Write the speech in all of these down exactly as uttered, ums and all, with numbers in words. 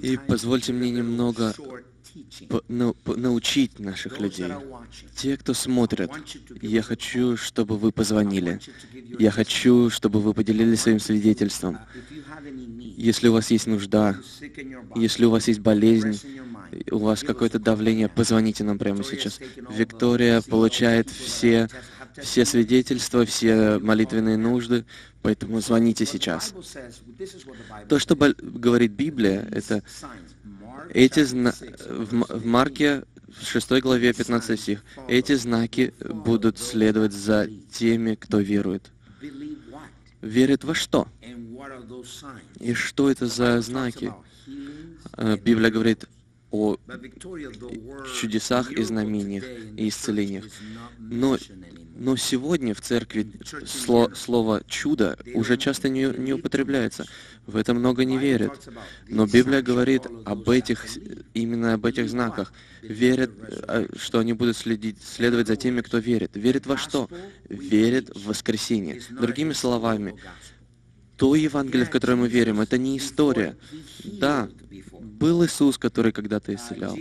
И позвольте мне немного по- нау- по- научить наших людей. Те, кто смотрят, я хочу, чтобы вы позвонили. Я хочу, чтобы вы поделились своим свидетельством. Если у вас есть нужда, если у вас есть болезнь, у вас какое-то давление, позвоните нам прямо сейчас. Виктория получает все, все свидетельства, все молитвенные нужды, поэтому звоните сейчас. То, что бол- говорит Библия, это эти зна... в, М- в Марке в шестой главе пятнадцатый стих. Эти знаки будут следовать за теми, кто верует. Верит во что? И что это за знаки? Э, Библия говорит о чудесах и знамениях и исцелениях. Но, но сегодня в церкви сло- слово «чудо» уже часто не, не употребляется. В это много не верят. Но Библия говорит об этих, именно об этих знаках. Верят, э, что они будут следить, следовать за теми, кто верит. Верит во что? Верит в воскресение. Другими словами, то Евангелие, в которое мы верим, это не история. Да, был Иисус, который когда-то исцелял.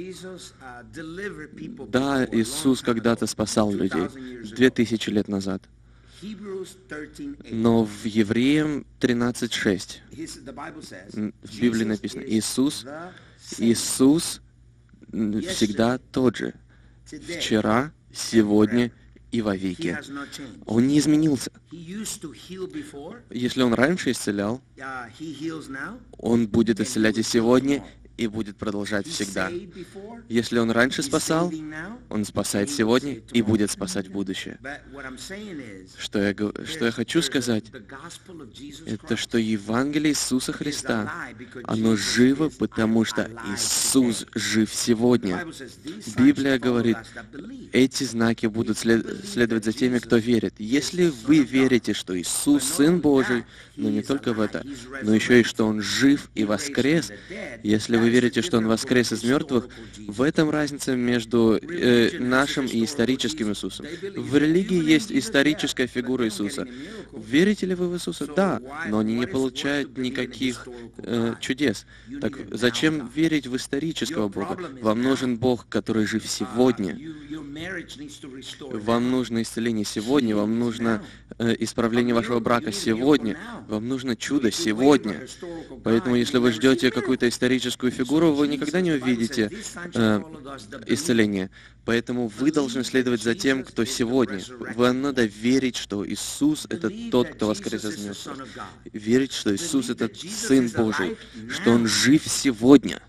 Да, Иисус когда-то спасал людей, две тысячи лет назад. Но в Евреям тринадцать шесть в Библии написано, Иисус, Иисус всегда тот же, вчера, сегодня и вовеки. Он не изменился. Если Он раньше исцелял, Он будет исцелять и сегодня, и будет продолжать всегда. Если Он раньше спасал, Он спасает сегодня и будет спасать в будущее. Что я, гов- что я хочу сказать, это что Евангелие Иисуса Христа, оно живо, потому что Иисус жив сегодня. Библия говорит, эти знаки будут след- следовать за теми, кто верит. Если вы верите, что Иисус Сын Божий, но не только в это, но еще и что Он жив и воскрес, если вы верите, что Он воскрес из мертвых, в этом разница между э, нашим и историческим Иисусом. В религии есть историческая фигура Иисуса. Верите ли вы в Иисуса? Да, но они не получают никаких э, чудес. Так зачем верить в исторического Бога? Вам нужен Бог, который жив сегодня. Вам нужно исцеление сегодня, вам нужно э, исправление вашего брака сегодня, вам нужно чудо сегодня. Поэтому, если вы ждете какую-то историческую фигуру, вы никогда не увидите э, исцеление. Поэтому вы должны следовать за тем, кто сегодня. Вам надо верить, что Иисус — это тот, кто воскрес из мертвых. Верить, что Иисус — это Сын Божий, что Он жив сегодня.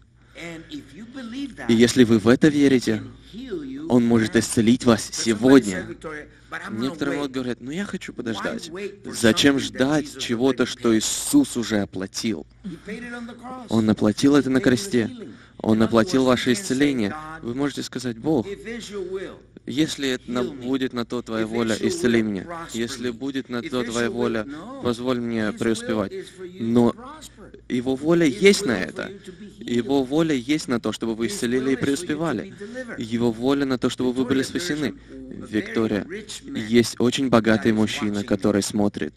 И если вы в это верите, Он может исцелить вас сегодня. Некоторые могут говорить, ну я хочу подождать. Зачем ждать чего-то, что Иисус уже оплатил? Он оплатил это на кресте. Он оплатил ваше исцеление. Вы можете сказать, Бог, если это на- будет на то Твоя воля, исцели меня. Если будет на то Твоя воля, позволь мне преуспевать. Но Его воля есть на это. Его воля есть на то, чтобы вы исцелили и преуспевали. Его воля на то, чтобы вы были спасены. Виктория, есть очень богатый мужчина, который смотрит.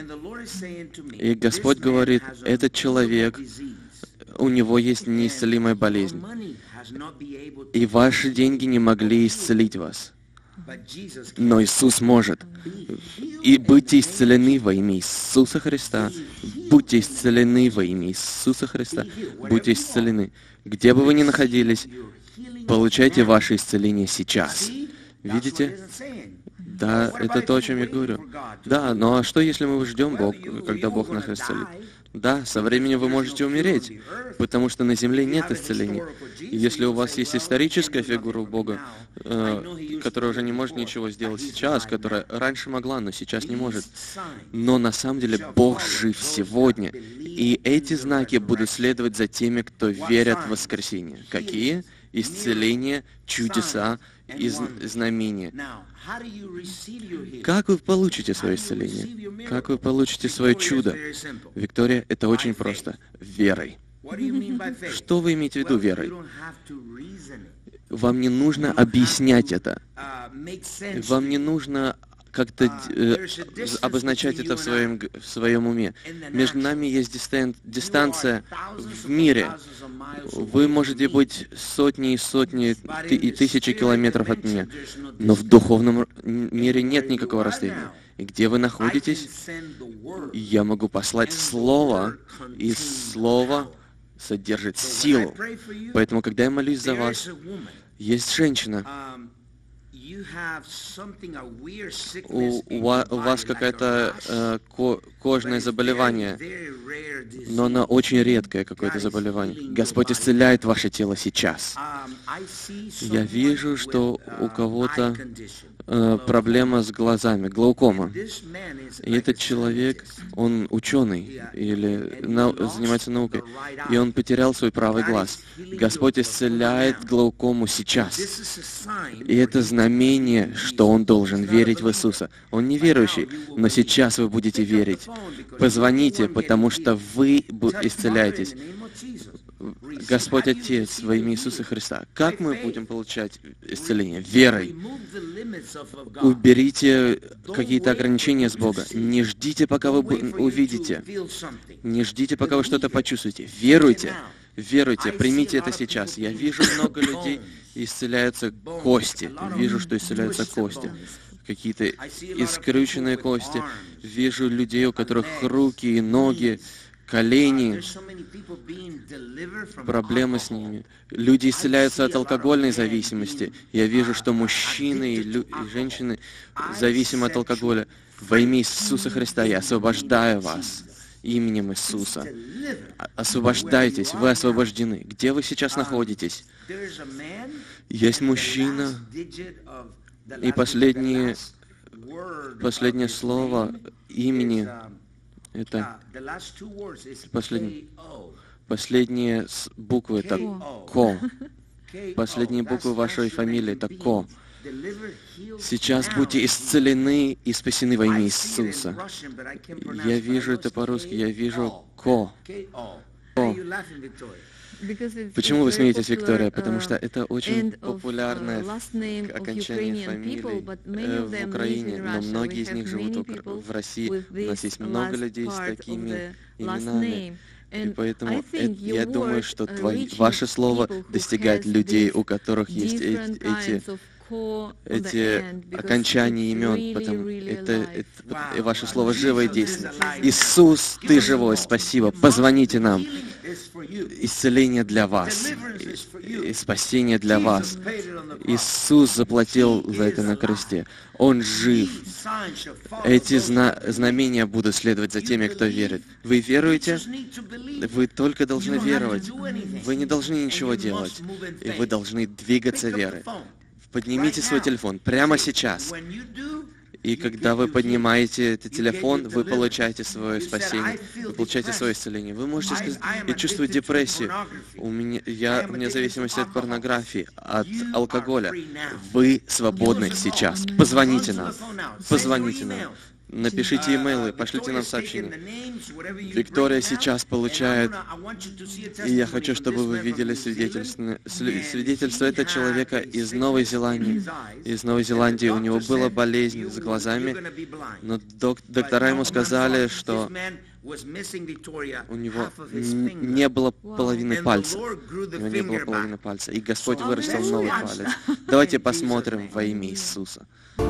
И Господь говорит, этот человек, у него есть неисцелимая болезнь. И ваши деньги не могли исцелить вас. Но Иисус может. И будьте исцелены во имя Иисуса Христа. Будьте исцелены во имя Иисуса Христа. Будьте исцелены. Где бы вы ни находились, получайте ваше исцеление сейчас. Видите? Да, это то, о чем я говорю. Да, но а что, если мы ждем Бог, когда Бог нас исцелит? Да, со временем вы можете умереть, потому что на земле нет исцеления. И если у вас есть историческая фигура Бога, э, которая уже не может ничего сделать сейчас, которая раньше могла, но сейчас не может. Но на самом деле Бог жив сегодня. И эти знаки будут следовать за теми, кто верят в воскресение. Какие? Исцеление, чудеса и зн- знамения. Как вы получите свое исцеление? Как вы получите свое чудо? Виктория, это очень просто. Верой. Что вы имеете в виду верой? Вам не нужно объяснять это. Вам не нужно как-то э, обозначать это в своем, в своем уме. Между нами есть дистан дистанция в мире. Вы можете быть сотни и сотни и тысячи километров от меня, но в духовном мире нет никакого расстояния. И где вы находитесь, я могу послать Слово, и Слово содержит силу. Поэтому, когда я молюсь за вас, есть женщина, у, у, у вас какое-то э, ко кожное заболевание, но оно очень редкое какое-то заболевание. Господь исцеляет ваше тело сейчас. Я вижу, что у кого-то э, проблема с глазами, глаукома. И этот человек, он ученый или на, занимается наукой, и он потерял свой правый глаз. Господь исцеляет глаукому сейчас. И это знамение, что он должен верить в Иисуса. Он не верующий, но сейчас вы будете верить. Позвоните, потому что вы исцеляетесь. Господь Отец во имя Иисуса Христа. Как мы будем получать исцеление? Верой. Уберите какие-то ограничения с Бога. Не ждите, пока вы увидите. Не ждите, пока вы что-то почувствуете. Веруйте. Веруйте. Примите это сейчас. Я вижу много людей, исцеляются кости. Вижу, что исцеляются кости. Какие-то искрюченные кости. Вижу людей, у которых руки и ноги, колени, проблемы с ними. Люди исцеляются от алкогольной зависимости. Я вижу, что мужчины и, лю и женщины зависимы от алкоголя. Во имя Иисуса Христа я освобождаю вас именем Иисуса. Освобождайтесь, вы освобождены. Где вы сейчас находитесь? Есть мужчина, и последнее, последнее слово имени это последние, последние буквы это Ко. Последние буквы вашей фамилии это Ко. Сейчас будьте исцелены и спасены во имя Иисуса. Я вижу это по-русски, я вижу Ко. Ко. Почему вы смеетесь, Виктория? Потому что это очень популярное окончание фамилий э, в Украине, но многие из них живут в России. У нас есть много людей с такими именами. И поэтому это, я думаю, что твои, ваше слово достигает людей, у которых есть эти, эти окончания имен, потому это, это ваше слово живо и действенно. Иисус, Ты живой, спасибо. Позвоните нам. Исцеление для вас, и спасение для вас. Иисус заплатил за это на кресте. Он жив. Эти зна знамения будут следовать за теми, кто верит. Вы веруете? Вы только должны веровать. Вы не должны ничего делать. И вы должны двигаться верой. Поднимите свой телефон прямо сейчас. И когда вы поднимаете этот телефон, вы получаете свое спасение, вы получаете свое исцеление. Вы можете сказать: я чувствую депрессию, у меня, я, у меня зависимость от порнографии, от алкоголя. Вы свободны сейчас. Позвоните нам. Позвоните нам. Напишите имейлы, пошлите нам сообщения. Виктория сейчас получает, и я хочу, чтобы вы видели свидетельство. Свидетельство этого человека из Новой Зеландии. Из Новой Зеландии у него была болезнь с глазами, но док доктора ему сказали, что у него не было половины пальца. У него не было половины пальца. И Господь вырастил новый палец. Давайте посмотрим во имя Иисуса.